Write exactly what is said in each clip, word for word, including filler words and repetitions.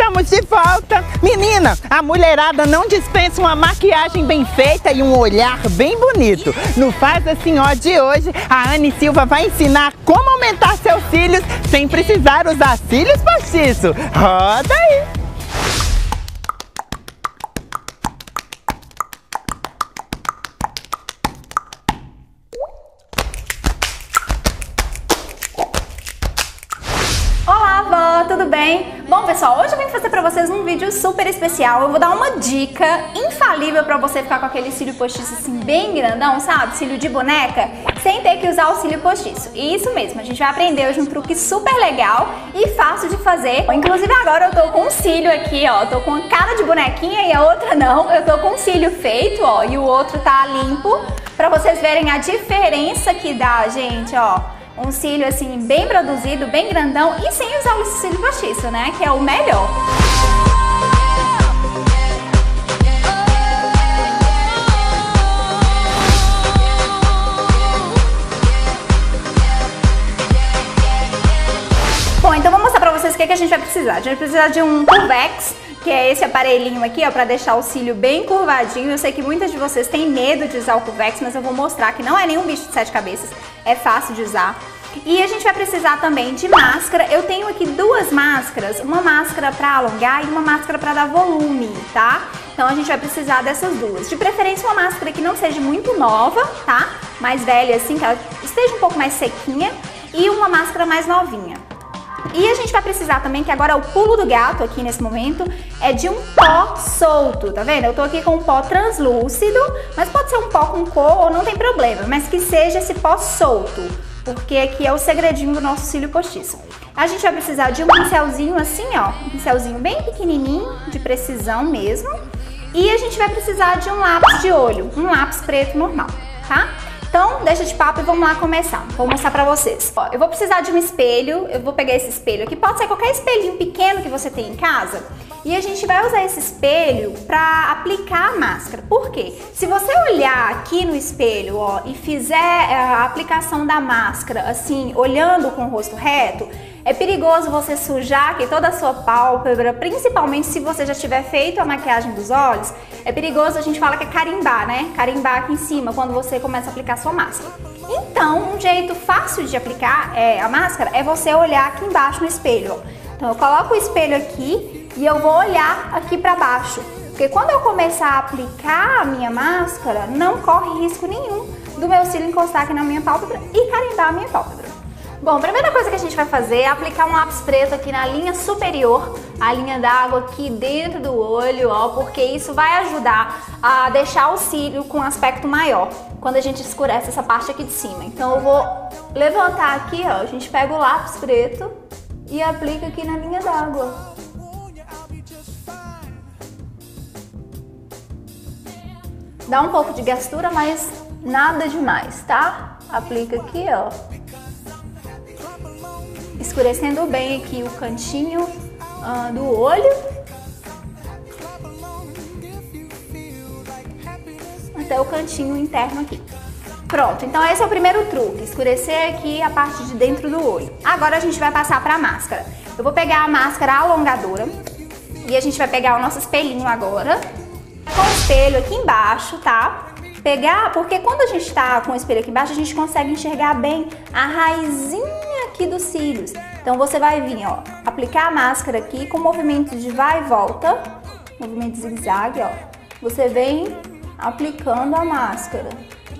Estamos de volta! Menina, a mulherada não dispensa uma maquiagem bem feita e um olhar bem bonito. No Faz Assim Ó de hoje, a Anne Silva vai ensinar como aumentar seus cílios sem precisar usar cílios postiços. Roda aí! Olá, avó, tudo bem? Bom, pessoal, hoje eu vim fazer pra vocês um vídeo super especial. Eu vou dar uma dica infalível pra você ficar com aquele cílio postiço assim bem grandão, sabe? Cílio de boneca, sem ter que usar o cílio postiço. E isso mesmo, a gente vai aprender hoje um truque super legal e fácil de fazer. Inclusive agora eu tô com um cílio aqui, ó, tô com a cara de bonequinha e a outra não. Eu tô com um cílio feito, ó, e o outro tá limpo, pra vocês verem a diferença que dá, gente, ó. Um cílio assim bem produzido, bem grandão e sem usar o cílio postiço, né? Que é o melhor. Bom, então vou mostrar pra vocês o que, que a gente vai precisar. A gente vai precisar de um Curvex, que é esse aparelhinho aqui, ó, pra deixar o cílio bem curvadinho. Eu sei que muitas de vocês têm medo de usar o Curvex, mas eu vou mostrar que não é nenhum bicho de sete cabeças, é fácil de usar. E a gente vai precisar também de máscara. Eu tenho aqui duas máscaras, uma máscara pra alongar e uma máscara pra dar volume, tá? Então a gente vai precisar dessas duas. De preferência uma máscara que não seja muito nova, tá? Mais velha assim, que ela esteja um pouco mais sequinha, e uma máscara mais novinha. E a gente vai precisar também, que agora é o pulo do gato aqui nesse momento, é de um pó solto, tá vendo? Eu tô aqui com um pó translúcido, mas pode ser um pó com cor, não tem problema, mas que seja esse pó solto, porque aqui é o segredinho do nosso cílio postiço. A gente vai precisar de um pincelzinho assim, ó, um pincelzinho bem pequenininho, de precisão mesmo, e a gente vai precisar de um lápis de olho, um lápis preto normal, tá? Então, deixa de papo e vamos lá começar. Vou mostrar pra vocês. Ó, eu vou precisar de um espelho, eu vou pegar esse espelho aqui, pode ser qualquer espelhinho pequeno que você tem em casa, e a gente vai usar esse espelho pra aplicar a máscara. Por quê? Se você olhar aqui no espelho, ó, e fizer a aplicação da máscara, assim, olhando com o rosto reto, é perigoso você sujar aqui toda a sua pálpebra, principalmente se você já tiver feito a maquiagem dos olhos. É perigoso, a gente fala que é carimbar, né? Carimbar aqui em cima quando você começa a aplicar a sua máscara. Então, um jeito fácil de aplicar é, a máscara é você olhar aqui embaixo no espelho, ó. Então eu coloco o espelho aqui e eu vou olhar aqui pra baixo. Porque quando eu começar a aplicar a minha máscara, não corre risco nenhum do meu cílio encostar aqui na minha pálpebra e carimbar a minha pálpebra. Bom, a primeira coisa que a gente vai fazer é aplicar um lápis preto aqui na linha superior, a linha d'água aqui dentro do olho, ó, porque isso vai ajudar a deixar o cílio com um aspecto maior quando a gente escurece essa parte aqui de cima. Então eu vou levantar aqui, ó, a gente pega o lápis preto e aplica aqui na linha d'água. Dá um pouco de gastura, mas nada demais, tá? Aplica aqui, ó. Escurecendo bem aqui o cantinho uh, do olho. Até o cantinho interno aqui. Pronto, então esse é o primeiro truque, escurecer aqui a parte de dentro do olho. Agora a gente vai passar para a máscara. Eu vou pegar a máscara alongadora e a gente vai pegar o nosso espelhinho agora. Com o espelho aqui embaixo, tá? Pegar, porque quando a gente tá com o espelho aqui embaixo, a gente consegue enxergar bem a raizinha aqui dos cílios. Então você vai vir, ó, aplicar a máscara aqui com movimento de vai e volta, movimento zigue-zague, ó. Você vem aplicando a máscara.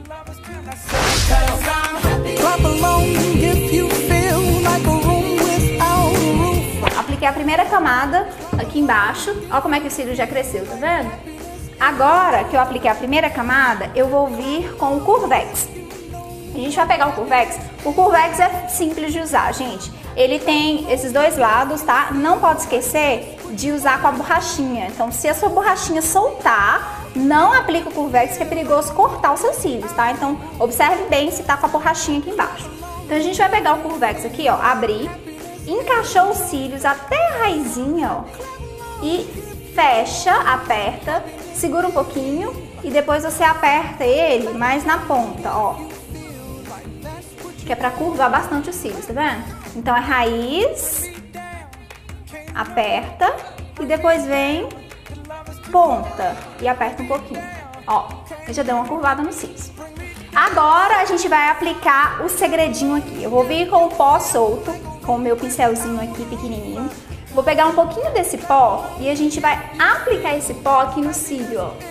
Apliquei a primeira camada aqui embaixo. Olha como é que o cílio já cresceu, tá vendo? Agora que eu apliquei a primeira camada, eu vou vir com o Curvex. A gente vai pegar o Curvex. O Curvex é simples de usar, gente. Ele tem esses dois lados, tá? Não pode esquecer de usar com a borrachinha. Então, se a sua borrachinha soltar, não aplica o Curvex, que é perigoso cortar os seus cílios, tá? Então, observe bem se tá com a borrachinha aqui embaixo. Então, a gente vai pegar o Curvex aqui, ó, abrir, encaixou os cílios até a raizinha, ó, e fecha, aperta, segura um pouquinho e depois você aperta ele mais na ponta, ó. Que é pra curvar bastante os cílios, tá vendo? Então é raiz, aperta e depois vem ponta e aperta um pouquinho. Ó, eu já dei uma curvada nos cílios. Agora a gente vai aplicar o segredinho aqui. Eu vou vir com o pó solto, com o meu pincelzinho aqui pequenininho. Vou pegar um pouquinho desse pó e a gente vai aplicar esse pó aqui no cílio, ó.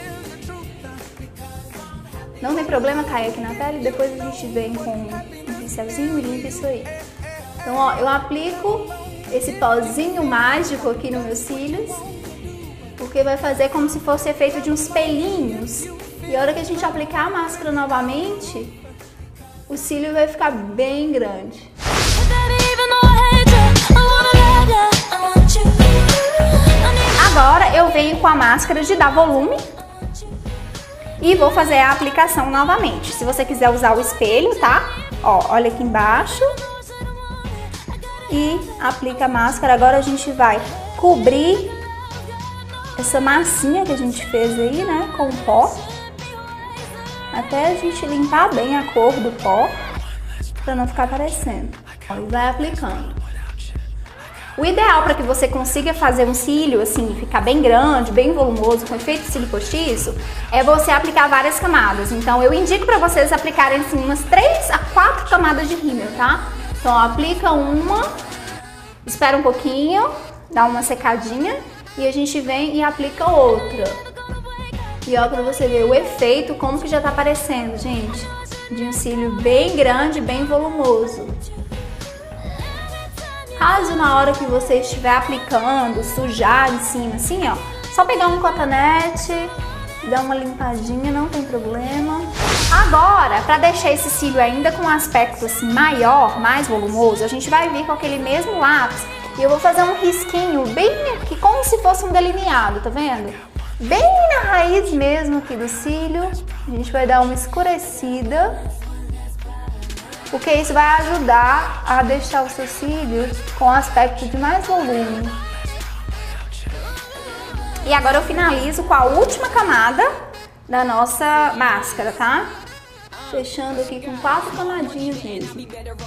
Não tem problema cair aqui na pele, depois a gente vem com um pincelzinho e limpa isso aí. Então, ó, eu aplico esse pozinho mágico aqui nos meus cílios, porque vai fazer como se fosse efeito de uns pelinhos. E a hora que a gente aplicar a máscara novamente, o cílio vai ficar bem grande. Agora eu venho com a máscara de dar volume e vou fazer a aplicação novamente. Se você quiser usar o espelho, tá? Ó, olha aqui embaixo. E aplica a máscara. Agora a gente vai cobrir essa massinha que a gente fez aí, né, com o pó. Até a gente limpar bem a cor do pó, pra não ficar aparecendo. E vai aplicando. O ideal para que você consiga fazer um cílio, assim, ficar bem grande, bem volumoso, com efeito de cílio postiço, é você aplicar várias camadas. Então eu indico para vocês aplicarem, assim, umas três a quatro camadas de rímel, tá? Então ó, aplica uma, espera um pouquinho, dá uma secadinha e a gente vem e aplica outra. E ó, pra você ver o efeito, como que já tá aparecendo, gente, de um cílio bem grande, bem volumoso. Caso na hora que você estiver aplicando, sujar em cima, assim, ó, só pegar um cotonete, dar uma limpadinha, não tem problema. Agora, para deixar esse cílio ainda com um aspecto assim maior, mais volumoso, a gente vai vir com aquele mesmo lápis e eu vou fazer um risquinho bem aqui, como se fosse um delineado, tá vendo? Bem na raiz mesmo aqui do cílio, a gente vai dar uma escurecida, porque isso vai ajudar a deixar o seu cílio com aspecto de mais volume. E agora eu finalizo com a última camada da nossa máscara, tá? Fechando aqui com quatro camadinhas mesmo.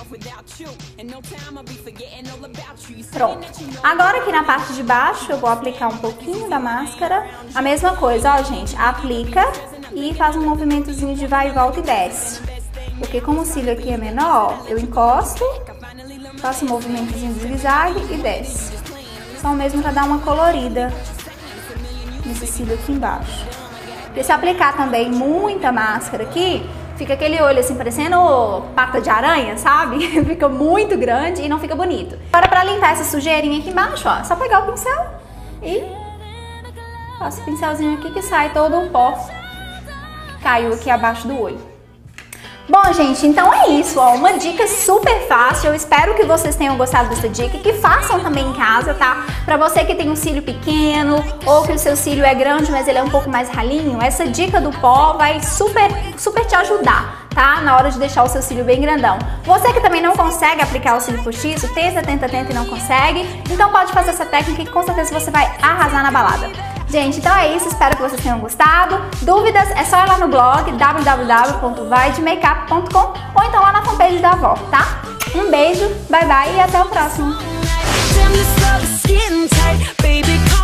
Pronto. Agora aqui na parte de baixo eu vou aplicar um pouquinho da máscara. A mesma coisa, ó, gente. Aplica e faz um movimentozinho de vai e volta e desce. Porque como o cílio aqui é menor, eu encosto, faço um movimentozinho de zigue-zague e desce. Só mesmo para dar uma colorida nesse cílio aqui embaixo. Porque se aplicar também muita máscara aqui, fica aquele olho assim parecendo pata de aranha, sabe? Fica muito grande e não fica bonito. Agora para limpar essa sujeirinha aqui embaixo, ó, é só pegar o pincel e passa o pincelzinho aqui que sai todo o pó que caiu aqui abaixo do olho. Bom, gente, então é isso, ó, uma dica super fácil. Eu espero que vocês tenham gostado dessa dica e que façam também em casa, tá? Pra você que tem um cílio pequeno ou que o seu cílio é grande, mas ele é um pouco mais ralinho, essa dica do pó vai super, super te ajudar, tá? Na hora de deixar o seu cílio bem grandão. Você que também não consegue aplicar o cílio postiço, tenta, tenta, tenta e não consegue, então pode fazer essa técnica que com certeza você vai arrasar na balada. Gente, então é isso, espero que vocês tenham gostado. Dúvidas é só ir lá no blog w w w ponto vai de makeup ponto com ou então lá na fanpage da avó, tá? Um beijo, bye bye e até o próximo!